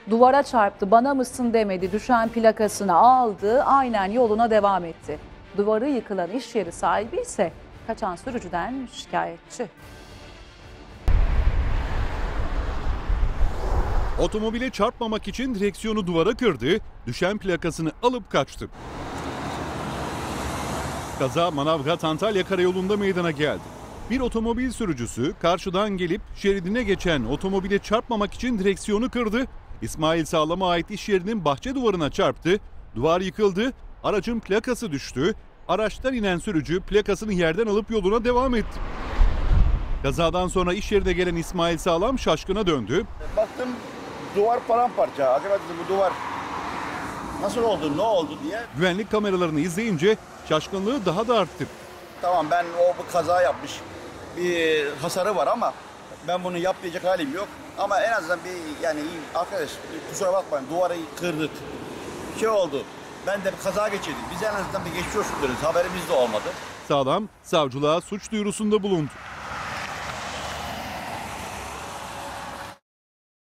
Duvara çarptı, bana mısın demedi, düşen plakasını aldı, aynen yoluna devam etti. Duvarı yıkılan iş yeri sahibi ise kaçan sürücüden şikayetçi. Otomobile çarpmamak için direksiyonu duvara kırdı, düşen plakasını alıp kaçtı. Kaza Manavgat-Antalya karayolunda meydana geldi. Bir otomobil sürücüsü karşıdan gelip şeridine geçen otomobile çarpmamak için direksiyonu kırdı. İsmail Sağlam'a ait iş yerinin bahçe duvarına çarptı. Duvar yıkıldı, aracın plakası düştü. Araçtan inen sürücü plakasını yerden alıp yoluna devam etti. Kazadan sonra iş yerine gelen İsmail Sağlam şaşkına döndü. Baktım duvar paramparça. Acaba dedim bu duvar nasıl oldu, ne oldu diye. Güvenlik kameralarını izleyince şaşkınlığı daha da arttı. Tamam ben bu kaza yapmış bir hasarı var ama ben bunu yapmayacak halim yok. Ama en azından yani arkadaş kusura bakmayın duvarı kırdık. Şey oldu. Ben de bir kaza geçirdim. Biz en azından bir geçmiş olsun diyoruz. Haberimiz de olmadı. Sağlam savcılığa suç duyurusunda bulundu.